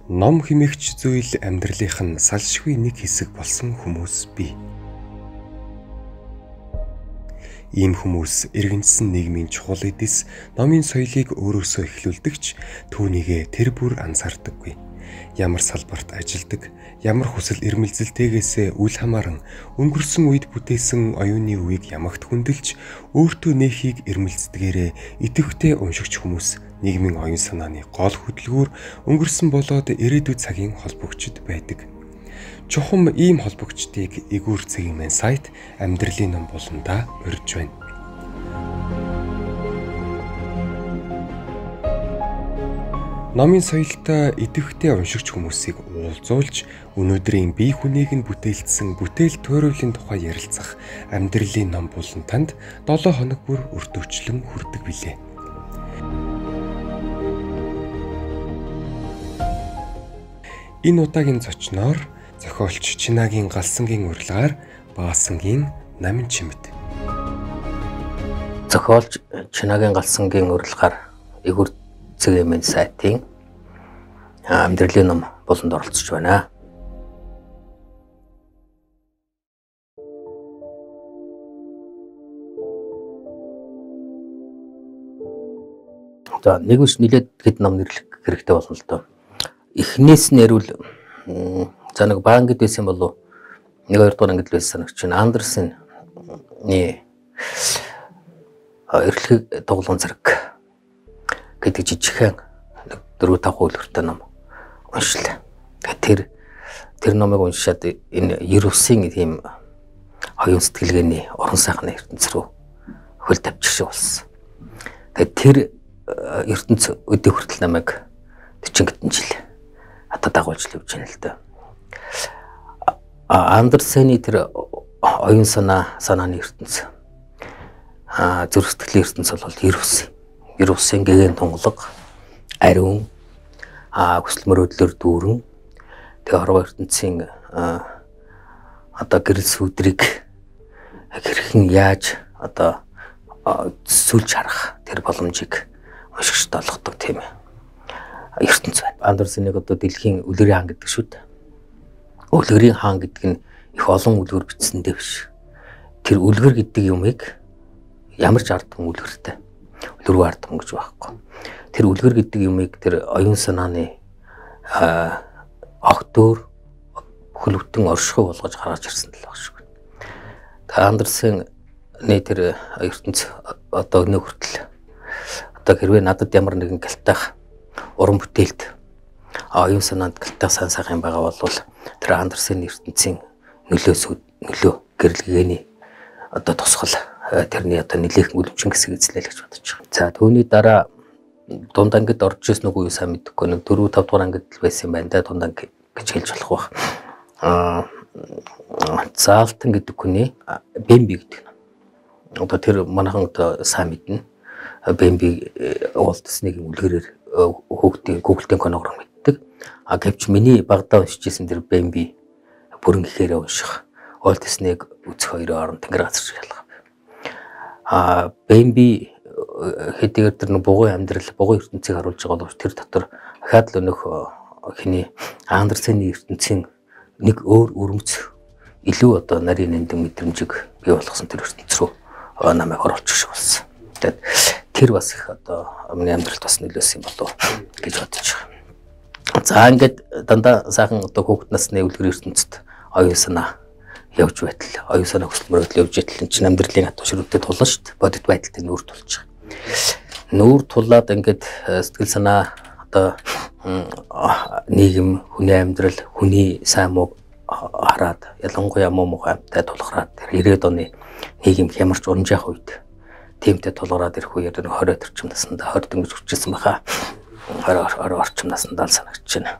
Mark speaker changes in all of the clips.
Speaker 1: Ном хэмээгч зүйл амьдралынх нь салшгүй нэг хэсэг болсон хүмүүс бий. Ийм хүмүүс иргэншсэн нийгмийн чухал эдэс номын соёлыг өөрөөсөө эхлүүлдэгч түүнийгээ тэр бүр анзаардаггүй. Ямар салбарт ажилладаг, ямар хүсэл эрмэлзэлтэйгээсээ үл хамааран өнгөрсөн үед бүтээсэн оюуны өвийг ямагт хүндэлж өөртөө нээхийг эрмэлзтэйгээрээ идэвхтэй уншигч хүмүүс нийгмийн оюун санааны гол хөдөлгүүр өнгөрсөн болоод ирээдүйд цагийн холбогчд байдаг. Чухам ийм холбогчдыг Eguur.mn сайт амьдралын ном болондоо урьж байна. Номын соёлтой идэвхтэй уншигч хүмүүсийг уулзуулж өнөөдрийн бие хүнийг нь бүтээлдсэн бүтээл туйруулын тухай ярилцах амьдралын ном болон танд 7 хоног бүр өртөөчлөн хүрдэг билээ. Энэ удаагийн зочноор зохиолч Чинагийн галсангийн урилгаар Баасангийн Наминчимэд.
Speaker 2: Зохиолч Чинагийн галсангийн урилгаар Eguur.mn сайтын амьдралын ном болонд оролцож байна. За нэг үш нэлээд хэд ном нэрлэх хэрэгтэй болно л доо. Эхнээс нь ярил за нэг баангд байсан болов 1-2 дугаар ангид байсан санагч чинь Андерсны эрхлэг тоглоом зэрэг гэдэг жижигхэн 4-5 хөлбөртэй ном уншлаа. Тэр номыг уншаад энэ ерөөсийн тийм оюун сэтгэлгээний орон сайхны ертөнц рүү хөл тавьчих шиг болсон. Тэгээд тэр ертөнц өдөө хүртэл намайг 40 хэдэн жил дагуулж л явж байна л да. Андерсны тэр оюун санааны ертөнц зүрх сэтгэлийн ертөнц бол ерөөсөн гэгээн тунгалаг ариун хүсэл мөрөөдлөөр дүүрэн тэгээ хорвоо ертөнцийн гэрэл сүудрийг хэрхэн яаж сүлж харах тэр боломжийг уншигчд олгодог тийм ертөнц байна. Андерснийг дэлхийн үлгэрийн хаан гэдэг шүү дээ. Үлгэрийн хаан гэдэг нь их олон үлгэр бичсэндээ биш. Тэр үлгэр гэдэг юмыг ямар ч ардхан үлгэртэй. Үлгэргүй ардхан гэж байхгүй. Тэр үлгэр гэдэг юмыг тэр оюун санааны огтөр хөлөвтөн оршихуй болгож гаргаж ирсэн л баг шүү. Тэгээ Андерсны тэр ертөнц өнөө хүртэл хэрвээ надад ямар нэгэн галтайх уран бүтээлд оюун санаанд галтайх сайн сайхан байгаа бол тэр Андерсны ертөнцийн нөлөө гэрэлгээний тусгал тэрний нэлээхэн үлэмжин хэсэг эзлээл гэж бодож байгаа. За түүний дараа дунд ангид орж ирсэн үгүй юу сайн мэдэхгүй нэг 4-5 дугаар ангид л байсан юм байна да дунд анги гэж хэлж болох байх. Заалтан гэдэг хүний Бэмби гэдэг юм. Тэр манайхан сайн мэднэ. Бэмби Уолт Диснейгийн үлгэрээр хүүхдийн Google-ийн коногоор мэддэг. Гэвч миний багадаа уншиж ирсэн тэр Бэмби бүрэн гэхээр унших Уолт Диснейг үзэх хоёрын хооронд тэнгэр газар шиг ялгаа. Бэмби хэдийгээр тэр бугуй амьдрал, бугуй ертөнцийг харуулж байгаа боловч тэр дотор дахиад л өнөх хиний Андерсны ертөнцийн нэг өөр өрмөц илүү нарийн нэмдэн мэдрэмжийг бий болгосон тэр ертөнц рүү намайг оруулчих шиг болсон. Тэгээд тэр бас их миний амьдралд бас нөлөөсөн юм болов гэж бодож байгаа. За ингээд дандаа сайхан хүүхэд насны үлгэр ертөнцид оюун санаа явж байтал оюун санаа хүсэл мөрөөдөл явж байтал чинь амьдралын хатуу ширүүтэй тулна шүү дээ. Бодит байдалтай нүүр тулж байгаа. Нүүр тулаад ингээд сэтгэл санаа нийгэм, хүний амьдрал, хүний сайн муу хараад ялангуяа муу мухай амтай тулгараад тэр 90-ад оны нийгэм хямарч унжаах үед тиймтэй тулгараад ирэх үеэр 20 орчим наснда 20 дөнгөж хүчсэн баха. 20 орчим наснда л санагч байна.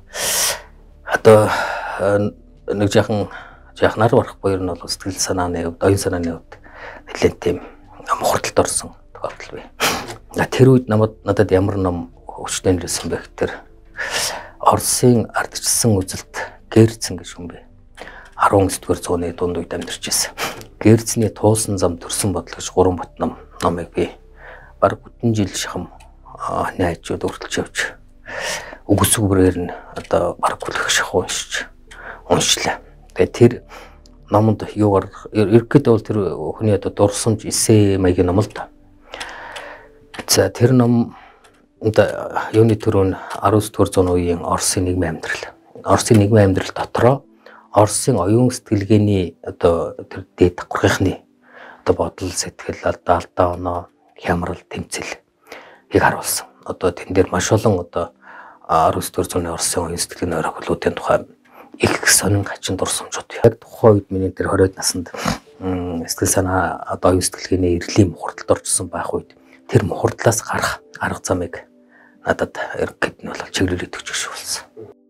Speaker 2: Нэг жаахнаар барахгүй ер нь бол сэтгэл санааны хувьд, оюун санааны хувьд нэлээд тийм мухардалд орсон тохиолдол бий. Тэр үед надад ямар ном өчтөн нөлөөсөн бэ гэхээр Оросын ардчилсан үзэлт Герцен гэж хүн бэ. 19-р зууны дунд үед амьдарч байсан. Герцний туулсан зам төрсөн бодол гэж 3 бот номыг би баг бүтэн жил шахам найзууд өртөлж явж үгсүүрээр нь одоо баг хүлэх шахуу уншлаа. Тэгээд тэр номонд юугаар ерөөд бол тэр хүний одоо дурсамж эссе маягийн ном л да. За тэр ном юуны төрөнд 19-р зууны үеийн Оросын нийгмийн амьдрал. Оросын нийгмийн амьдрал дотроо Оросын оюун сэтгэлгээний одоо тэр дээд давхаргийнхны одоо бодол сэтгэл алдаа оноо хямрал тэмцэл харуулсан. Одоо тэн дээр маш олон одоо 19-р зууны Оросын оюун сэтгэлгээний орхилуудын тухай их сонин хачин дурсамжууд. Яг тухайн үед миний тэр 20-д наснд сэтгэл санаа одоо оюун сэтгэлгээний эрлийн мухардалд оржсон байх үед тэр мухардлаас гарах арга замыг надад эргэд нь бол чиглэл өгч болсон.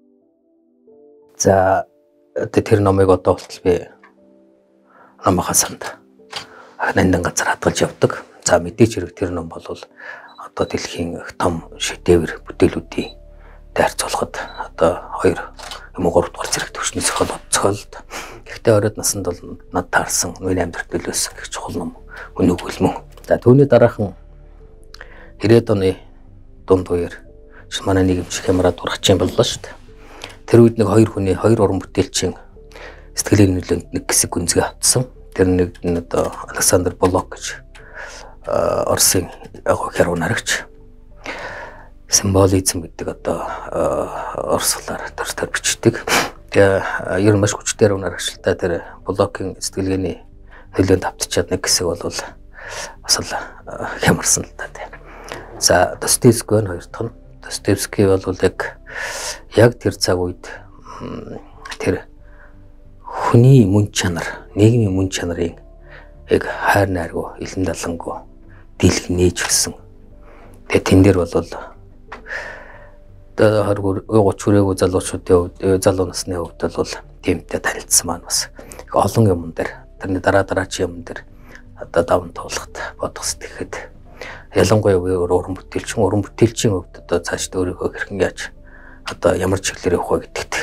Speaker 2: За тэр номыг одоо болтол би номынхаа санд нандин газар хадгалж явдаг. За мэдээч хэрэг тэр ном бол одоо дэлхийн том шедевр бүтээлүүдийн дайрцуулахад одоо 2 юм уу 3 дугаар зэрэг төвшний зохиолд. Гэхдээ 20-д наснд бол над таарсан миний амьдралд нөлөөсөн гэх чухал ном өнөг хөлмөн. За түүний дараахан 90-ад оны дунд үеэр манай нийгэмч Ямарад урах юм боллоо шүү дээ. Тэр үед нэг 2 хүний 2 уран бүтээлчийн сэтгэлийн нөлөөнд нэг хэсэг гүнзгий автсан. Тэр нэг нь одоо Александр Блок гэж Оросын хяруу нарагч символизм гэдэг одоо орслоор тэр бичдэг. Тэгээ ер нь маш хүчтэй нарагчлалтай тэр Блокийн сэтгэлгээний нөлөөнд автчихад нэг хэсэг бол бас л хямарсан л та. За Достоевский нь хоёр дахь нь. Достоевский бол яг тэр цаг үед тэр хүний мөн чанар, нийгмийн мөн чанарын яг хайр найргуу, илэн далангуу дийлэх нээж өгсөн. Тэгээ тэн дээр бол 30 хүрээгүй залуучуудын залуу насны хувьд бол тиймтэй танилцсан маань бас олон юм дээр тэрний дараач юм дээр одоо даван туулахад бодох сэтгэхэд ялангуяа уран бүтээлчийн хувьд одоо цаашд өөрийгөө хэрхэн яаж одоо ямар чиглэлээр явах вэ гэдэгт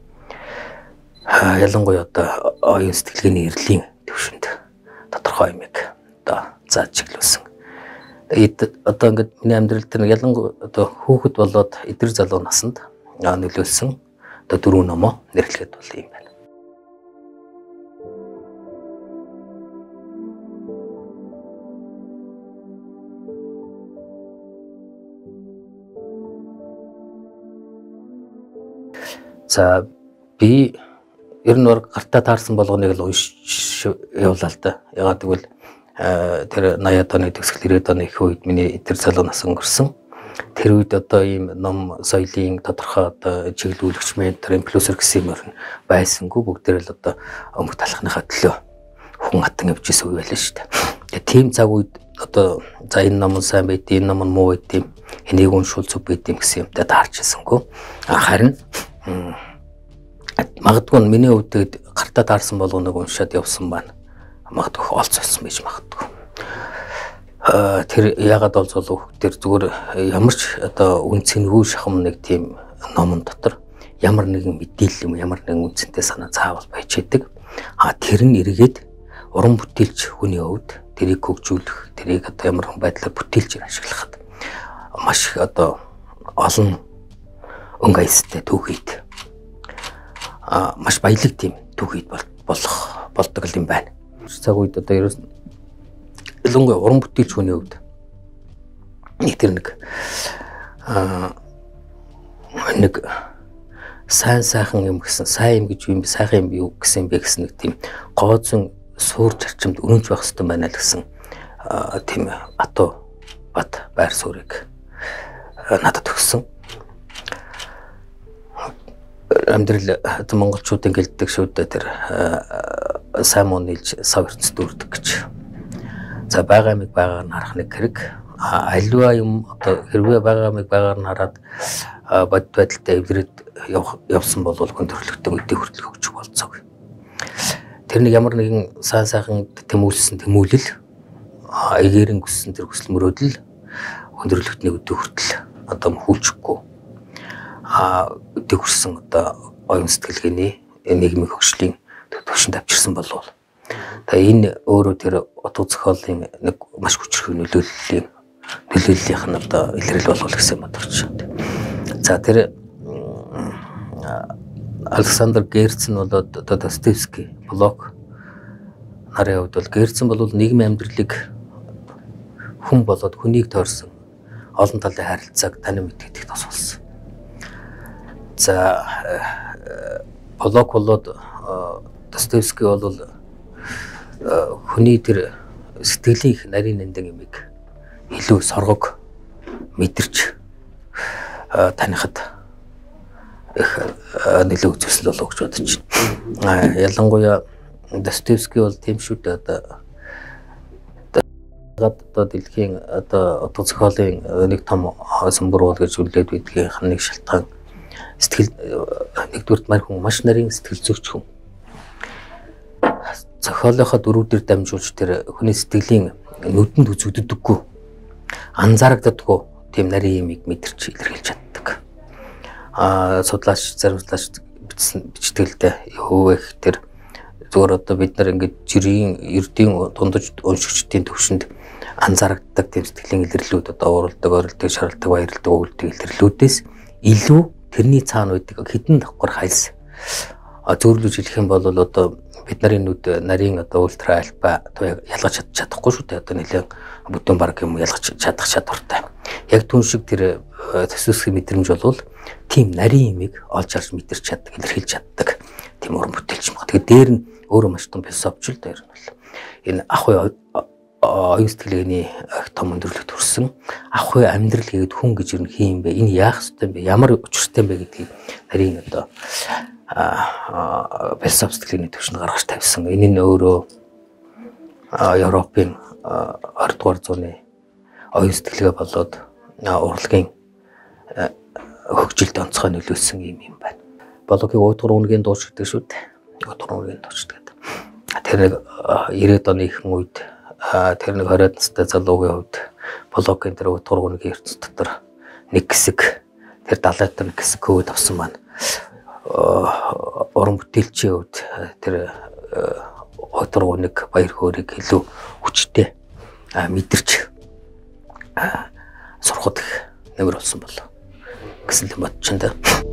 Speaker 2: ялангуяа одоо оюун сэтгэлгээний эрлийн төвшөнд тодорхой юмыг одоо зааж чиглүүлсэн. Тэгээд одоо ингээд миний амьдрал дээр ялангуяа одоо хүүхэд болоод эдгэр залуу насанд нөлөөлсөн одоо 4 номоо нэрлэхэд бол юм байна. За би ер нь гартаа таарсан болгоныг л уншиж явлаа л да. Ягаад гэвэл тэр 80-ад оны төгсгөл 90-ад оны их үед миний эдгэр залуу нас өнгөрсөн. Тэр үед одоо ийм ном соёлын тодорхой одоо чиглүүлэгч ментор инфлюенсер гэсэн юм байсангүй бүгдээр л одоо өмнөх талхныхаа төлөө хүн хатан явж исэн үе байлаа шүү дээ. Тэгээ тийм цаг үед одоо за энэ ном сайн байт, энэ ном муу байт юм, энийг уншвал зүг байт юм гэсэн юмтай таарч ирсэнгүй. Харин магадгүй миний хувьд гартаа таарсан болгоныг уншаад явсан байна. Магадгүй олцсон байж магадгүй. Тэр ягаад бол хүүхдэр зүгээр ямар ч одоо үнцэнгүй шахам нэг тийм номон дотор ямар нэгэн мэдээлэл юм ямар нэгэн үнцэнтэй санаа заавал байж идэг. Тэр нь эргээд уран бүтээлч хүний хувьд тэрийг хөгжүүлэх, тэрийг одоо ямар нэгэн байдлаар бүтээлч ашиглахад маш их одоо олон өнгө аястай түүхийд маш баялаг тийм түүхийд болдог юм байна. Цаг үед одоо ерөөс ялангуяа уран бүтээлч хүний хувьд нэг сайхан юм гэсэн сайн юм гэж юм сайхан юм юу гэсэн бэ гэсэн нэг тийм гооцон суур зарчимд өрнөж байх хэрэгтэй байна л гэсэн тийм бат байр суурийг надад өгсөн. Амьдрал монголчуудын гэлдэг шүү дээ тэр сайн муу нийлж сав ертөнцид үрдэг гэж. За байгаа юмыг байгаар нь харах нэг хэрэг. Аливаа юм одоо хэрвээ байгаа юмыг байгаар нь хараад бод байдалтай эвдрээд явсан бол хүн төрлөختөө өдөө хүртэл хөгжих болцоог. Тэрний ямар нэгэн сайхан тэмүүлсэн тэмүүлэл ээгээрэн гүссэн тэр хүсэл мөрөөдөл өндөрлөгтний өдөө хүртэл одоо хүүчихгүй өдөө хүрсэн одоо оюун сэтгэлгээний нийгмийн хөгжлийн төвшөнд авчирсан болов. Тэгээ энэ өөрөө тэр утга зохиолын нэг маш хүчрхэг нөлөөллийнх нь одоо илрэл болов гэсэн бодож байна. За тэр Александр Герцен болоод одоо Достоевский блог нарын хувьд бол Герцен бол нийгмийн амьдралыг хүн болоод хүнийг тойрсон олон талын харилцааг тань мэдгэдэг тос болсон. За блог болоод Достоевский бол хүний тэр сэтгэлийн их нарийн нандин юмыг илүү соргог мэдэрч танихад их нөлөө үзүүлсэн болов гэж бодож байна. Ялангуяа Достоевский бол тийм шүү дээ одоо дэлхийн одоо утга зохиолын нэг том самбар гэж үлдээд байдгийн нэг шалтгаан сэтгэл нэгдүгürt мань хүн маш нарийн сэтгэл зүйч хүн. Зохиолынхоо дөрүүдээр дамжуулж тэр хүний сэтгэлийн нүдэнд үзэгддэггүй анзаардаггүй тийм нарийн юмыг мэдэрч илэрхийлж чаддаг. Судлаач зарим судлаач бичтгэлдээ өвийг тэр зүгээр одоо бид нар ингээд жирийн эрдийн дундаж уншигчдын төвшөнд анзаардаг тийм сэтгэлийн илэрлүүд одоо уралдаг, орилдог, шаралдаг, баярлдаг, өвөлдөг илэрлүүдээс илүү тэрний цаана байдаг хідэн давхар хайлс. Зөвлөж хэлэх юм бол одоо бид нарын нүд нарийн одоо ультра альфа ялгаж чадахгүй шүү дээ. Одоо нэлээд бүтэн баг юм ялгаж чадах чадвартай. Яг түн шиг тэр төсөөсгийн мэдрэмж бол тийм нарийн юмыг олж харж мэдэрч чаддаг, илэрхийлж чаддаг тийм уран бүтээлч юм байна. Тэгээд дээр нь өөрөө маш том философч л дээр нь бол энэ оюун сэтгэлгээний том өндөрлөлт төрсөн авах амьдрал гэдэг хүн гэж юу юм бэ? Энэ яах ёстой юм бэ? Ямар учиртай юм бэ гэдгийг нарийн одоо философи сэтгэлгээний төвшөнд гаргаж тавьсан. Энэ нь өөрөө Европын 20 дугаар зууны оюун сэтгэлгээ болоод урлагийн хөгжилд онцгой нөлөөлсөн юм байна. Блогийн уудгар үнгийн дуучдаг шүү дээ. Уудгар үнгийн дуучдаг. Тэр нэг 90-ад оны ихэнх үед тэр нэг 20-ад настай залуугийн хувьд блогийн тэр уудгар үнгийн ертөнц дотор нэг хэсэг тэр 70-аад нэг хэсэг хөвд авсан маань уран бүтээлчийн хувьд тэр уудгар үнэг баяр хөөргийг илүү хүчтэй мэдэрч сурахад нэмэр болсон болов гэсэн л бодож байна.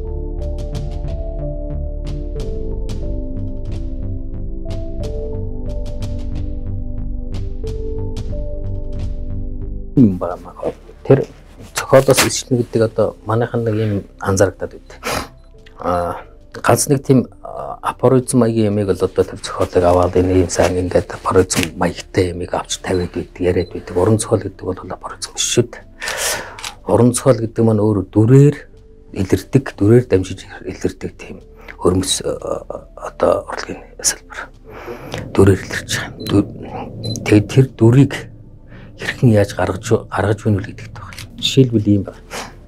Speaker 2: Тэр зохиолоос ичнэ гэдэг одоо манайхан нэг юм анзаарагдаад байд. Ганц нэг тийм апоризм маягийн ямиг бол одоо тэр зохиолыг аваад энэ юм сайн ингээд апоризм маягтай ямиг авч тавиад байдаг, яриад байдаг. Уран зохиол гэдэг бол апоризм биш шүү дээ. Уран зохиол гэдэг маань өөрөө дүрээр илэрдэг, дүрээр дамжиж илэрдэг тийм өрмөс одоо урлагийн салбар. Дүрээр илэрч байгаа. Тэгээд тэр дүрийг хэрхэн яаж гаргаж өгнө үү гэдэгт байна. Жишээлбэл ийм байна.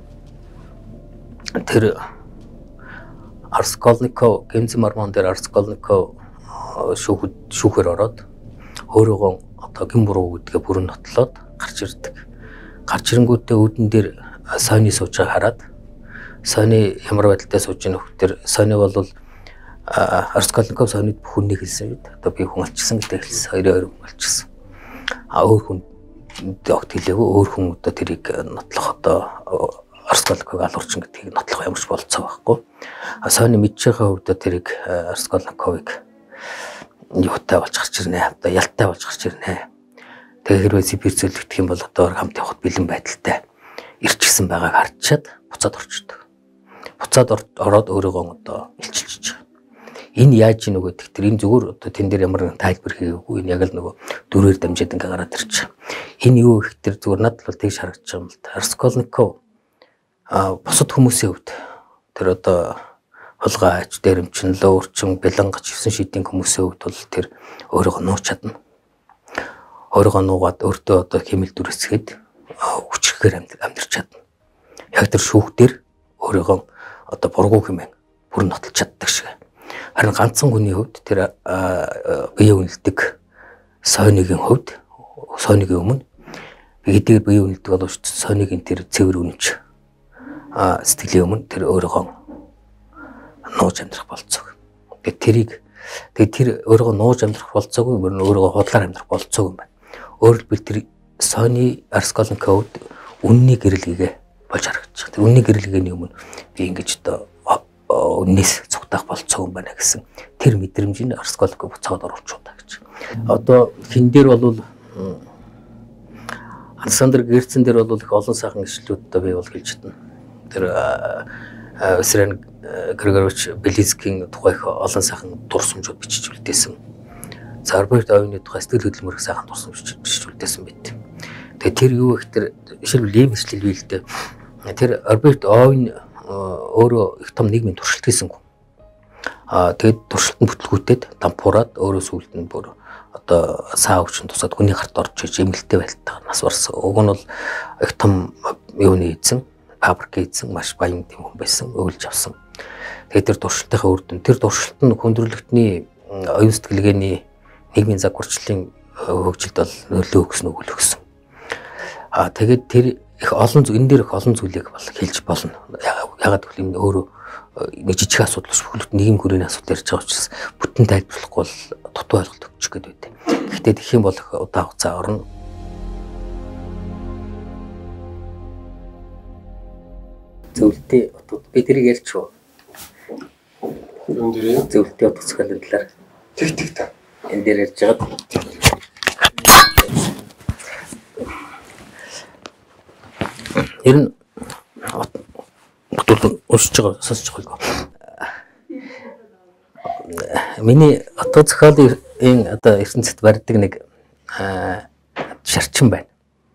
Speaker 2: Тэр Арсколников Гэмзэмармон дээр Арсколников шүүхээр ороод өөрөөгөө одоо гин буруу гэдгээ бүрэн нотлоод гарч ирдэг. Гарч ирэнгүүтээ үүдэн дээр сойны сууж байгааг хараад сойны ямар байдалтай сууж ийн хөвтөр сойны бол Арсколников сойныг бүхнийг хэлсэн бид. Одоо би хүн алчсан гэдэг хэлсэн. Хоёрын хүн алчсан. Өөр хүн огт хэлээгүй өөр хүн одоо тэрийг нотлох одоо Арсколниковыг алуурчин гэдгийг нотлох ямарч болцоо байхгүй. Сойны мэдж байгаа хувьд тэрийг Арсколниковыг юутай болж гарч ирнэ. Одоо ялтай болж гарч ирнэ. Тэгээ хэрвээ Сибирь зөвлөгдөх юм бол одоо хамт явахд бэлэн байдалтай ирчихсэн байгааг харчаад буцаад орчдөг. Буцаад ороод өөрийгөө одоо илчилж байгаа. Энэ яаж ийн нөгөө гэхдээ энэ зүгээр одоо тэн дээр ямар нэгэн тайлбар хийгээгүй. Энэ яг л нөгөө дүрээр дамжаад ингээ гараад ирж байгаа. Энэ юу гэхээр зүгээр надад бол тэгж харагдаж байгаа юм л та. Арсколников бусад хүмүүсийн хувьд тэр одоо хулгайч, дээрэмчин, лөөрчин, бэлэнгач 9 шидийн хүмүүсийн хувьд бол тэр өөрийгөө нууж чадна. Өөрийгөө нуугаад өөртөө одоо хэмэл дүрсгээд хүчрэхээр амьдарч чадна. Яг тэр шүүхтэр өөрийгөө одоо бургуу хэмээн бүр нотолж чаддаг шиг. Харин ганцхан хүний хувьд тэр бие үнэлдэг сойныгийн хувьд сойныгийн өмнө биедэд бие үнэлдэг боловч сойныгийн тэр цэвэр үнэнч сэтгэлийн өмнө тэр өөрийгөө нууж амьдрах болцоог. Тэгээд тэр өөрийгөө нууж амьдрах болцоогүй өөрийгөө худлаар амьдрах болцоог юм байна. Өөрөлд би тэр сойны Арсколниковд үнний гэрэлгээ болж харагдаж байгаа. Тэр үнний гэрэлгээний өмнө би ингэж одоо үнээс цугтаах болцоо юм байна гэсэн тэр мэдрэмжийг арскологи буцаад оруулчихудаа гэж. Одоо хин дээр бол Александр Герцен дээр бол их олон сайхан ишлүүд бий бол хэлж байна. Тэр Эсрэн Григорьевич Белинскийн тухай их олон сайхан дурсамжууд бичиж үлдээсэн. За Альберт Ойны тухай сэтгэл хөдлөмөр их сайхан дурсамж бичиж үлдээсэн байт. Тэгээ тэр юу их тэр жишээлбэл ийм ишлэл бий л дээ. Тэр Альберт Ойн өөрөө их том нийгмийн туршилт хийсэн хүн. Тэгээд туршилтанд бүтлгүүтээд дампуураад өөрөөсөө үлдэн бүр одоо саа өвчин тусаад хүний гарт орж иж эмгэлтэй байлтаа нас барсан. Уг нь бол их том юуны эзэн, фабрик эзэн, маш баян тийм хүн байсан, өөлж авсан. Тэгээд тэр туршилтынхаа үр дүн, тэр туршилт нь хүндрэлтний оюун сэтгэлгээний нийгмийн загварчлалын хөгжилд бол нөлөө өгсөн өгөл өгсөн. Тэгээд тэр их олон энэ дээр их олон зүйлийг бол хэлж болно. Ягаад гэвэл энэ өөрөө нэг жижиг асуудал биш, бүхэлд нийгэм хүрээний асуудал ярьж байгаа учраас бүтэн тайлбарлахгүй бол дутуу ойлголт өгчих гээд байдаг. Гэхдээ тэгэх юм бол удаан хугацаа орно. Зөвлөлтийн утгууд би тэрийг ярьчих уу?
Speaker 1: Юун дээр
Speaker 2: зөвлөлтийн утга зохиолын талаар.
Speaker 1: Тэг та.
Speaker 2: Энэ дээр ярьж байгаа. Тэр нь уншиж байгаа сонсож байгаа. Миний утга зохиолын одоо ертөнцид барьдаг нэг шарчин байна.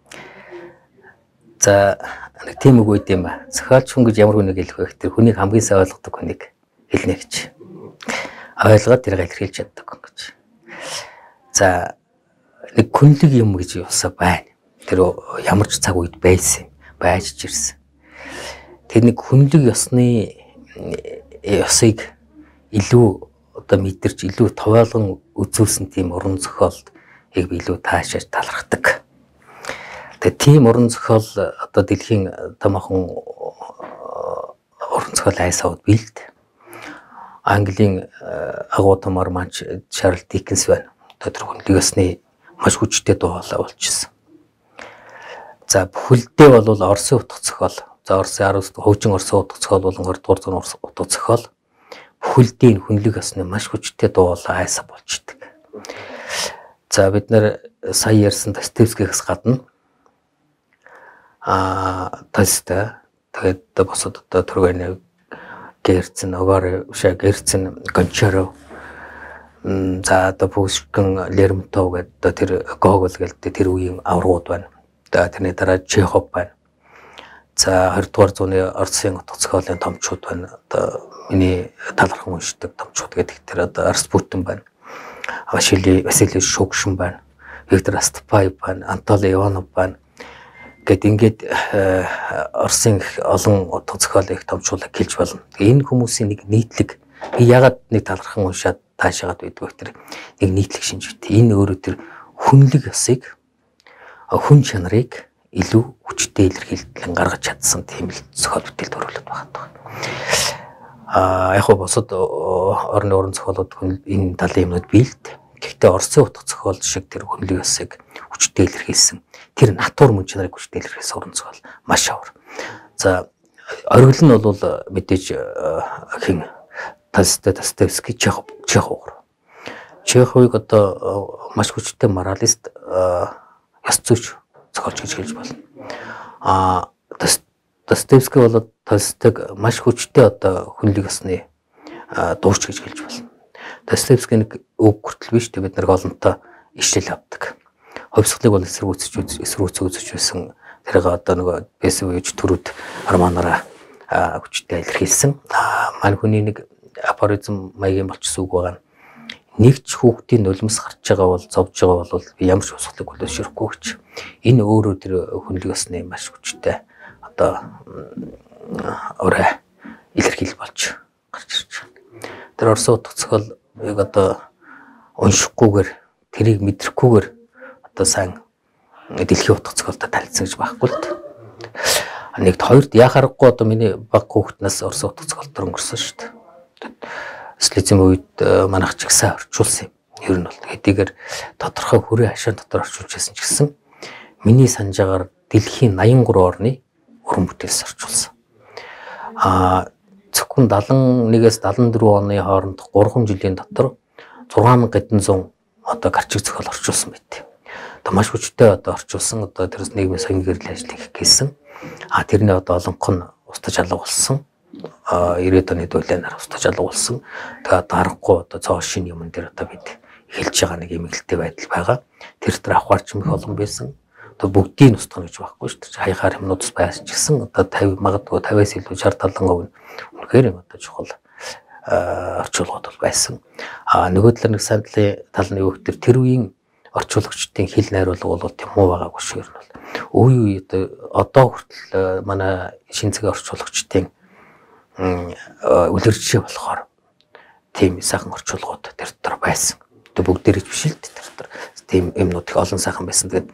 Speaker 2: За нэг тийм үг үйд юм ба. Зохиолч хүн гэж ямар хүнийг хэлэх вэ гэхээр хүнийг хамгийн сайн ойлгодог хүнийг хэлнэ гэж. Ойлгоод тэрийг илэрхийлж чаддаг гэж. За нэг хүнлэг юм гэж юусаа байна. Тэр ямар ч цаг үед байсан, байж ч ирсэн. Тэр нэг хүнлэг ёсыг илүү одоо мэдэрч илүү товоолон үзүүлсэн тийм уран зохиолыг би илүү таашааж талархдаг. Тэгээ тийм уран зохиол одоо дэлхийн томоохон уран зохиол айсаад биэлд. Английн агуу томор манч Чарльз Диккенс байна. Тэр хүнлэг ёсны маш хүчтэй дуу хоолой болчихсон. За бүхэлдээ бол Оросын утга зохиол. За Оросын 19 хөгжин Оросын утга зохиол болон 20 дугаар зууны утга зохиол бүхэлдээ хүнлэг ёсны маш хүчтэй дуу хоолой айсаа болчдөг. За бид нэр сая ярьсан Достоевскийгээс гадна Толстой тэгээд босод одоо Тургенев, Герцен, Герцен, Гончаров за одоо Пушкин, Лермонтов гэдэг тэр Гоголь гэдэг тэр үеийн аврагууд байна. Тэрний дараа Чехов байна. За 20 дугаар зууны Оросын утга зохиолын томчууд байна. Одоо миний талархан уншдаг томчууд гэдэг тэр одоо Распутин байна. Василий Шукшин байна. Виктор Астапаев байна. Анатолий Иванов байна. Ингээд Оросын олон утга зохиолын томчуудыг хэлж болно. Энэ хүмүүсийн нэг нийтлэг ягаад нэг талархан уншаад таашаагаад байдгүй тэр нэг нийтлэг шинжтэй. Энэ өөрөө тэр хүнлэг ёсыг хүн чанарыг илүү хүчтэй илэрхийлэн гаргаж чадсан тийм л зохиол бүтээлд өрөөлөд байгаа. Яг нь босод орны уран зохиолууд энэ талын юмнууд биэлд. Гэхдээ Оросын утга зохиол шиг тэр хүнлэг ёсыг хүчтэй илэрхийлсэн. Тэр натур мөн чанарыг хүчтэй илэрхийлсэн уран зохиол маш авар. За оргил нь бол мэдээж хин Достоевский, Чехов. Чеховыг одоо маш хүчтэй моралист ёс зүйч зохиолч гэж хэлж байна. Достоевский бол Толстойг маш хүчтэй одоо хүнлэг ёсны дуурч гэж хэлж байна. Достоевский нэг үг хүртэл биш бид нар олонтой ишлэл авдаг. Ховсголыг бол эсрүүцэж байсан. Тэрийг одоо нөгөө бэсвэж төрүүд романаараа хүчтэй илэрхийлсэн. Мань хүний нэг афоризм маягийн болчихсон үг байгаа. Нэг ч хүүхдийн нулимс гарч байгаа бол зовж байгаа бол би ямар ч ховсголыг хүлээшрэхгүй гэж. Энэ өөрөө тэр хүнлэг ёсны маш хүчтэй одоо орой илэрхийл болж гарч ирж байна. Тэр Оросын утга зохиолыг одоо уншихгүйгээр тэрийг мэдрэхгүйгээр одоо сайн дэлхийн утга зохиолтой танилцсан гэж байхгүй л дээ. Нэгт хоёрт яхаарахгүй одоо миний баг хүүхднээс Оросын утга зохиолтор өнгөрсөн шүү дээ. Социализм үед манайх ч ихсэн орчуулсан юм. Ер нь бол хэдийгээр тодорхой хүрээ хашаан дотор орчуулжсэн ч гэсэн миний санджаагаар дэлхийн 83 орны уран бүтээлс орчуулсан. хүн 71-ээс 74 оны хооронд 3 жилийн дотор 6700 одоо гарчиг зохиол орчуулсан байт. Одоо маш хүчтэй одоо орчуулсан одоо тэрс нийгмийн соёлын гэрэл ажлыг хийсэн. Тэрний одоо олонх нь устж алга болсон. 90-ад оны дүүлэнээр устж алга болсон. Тэгээ одоо аргагүй одоо цоо шин юм дээр одоо бид эхэлж байгаа нэг эмгэлтэй байдал байгаа. Тэр дээр авахарч мэх олон байсан. Одоо бүгдийг устгах гэж байхгүй шүү дээ. Хаягаар юмнуудс байсан ч гэсэн одоо 50 магадгүй 50-аас илүү 60-70% үнэхээр одоо чухал орчуулгууд бол байсан. Нөгөө талаар нэг сайн талын өгөхтөр тэр үеийн орчуулагчдын хэл найруулга бол тийм муу байгаагүй шүү. Үе үе одоо хүртэл манай шинэ цагийн орчуулагчдын үлгэржээ болохоор тийм сайхан орчуулгууд тэр дотор байсан. Тэгээ бүгдээрээ биш л тэр дотор тийм юмнууд их олон сайхан байсан. Тэгээд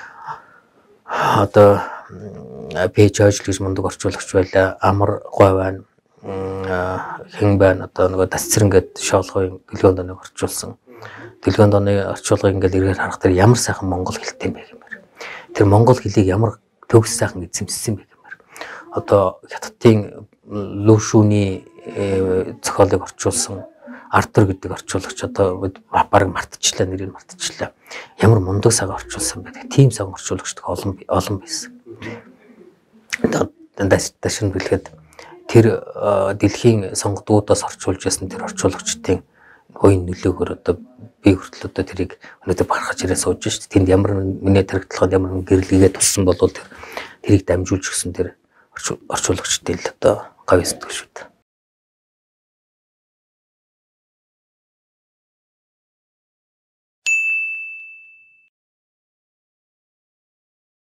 Speaker 2: одоо P.J. гэж мундаг орчуулагч байлаа. Амар гой байна. Хэн байна одоо нөгөө дасцэр ингээд шоолгын дэлгөөнд нэг орчуулсан. Дэлгөөнд оны орчуулгыг ингээд эргээр харах тэр ямар сайхан монгол хэлтэй юм бэ гэмээр. Тэр монгол хэлийг ямар төгс сайхан эзэмссэн бэ гэмээр. Одоо хятадын лүүшүүний зохиолыг орчуулсан Артур гэдэг орчуулагч одоо баг мартчихлаа, нэрийг мартчихлаа. Ямар мундаг сайхан орчуулсан бэ. Тийм сайхан орчуулагчд олон байсан. Дашин бэлгээд тэр дэлхийн сонгодуудаас орчуулж ясан тэр орчуулагчдын оюун нөлөөгөөр одоо би хүртэл одоо тэрийг өнөөдөр барахж ирээ сууж шít. Тэнд ямар миний тархитлахад ямар гэрэлгээ туссан болвол тэрийг дамжуулж өгсөн тэр орчуулагчдын л одоо говь сэтгэл шүү дээ.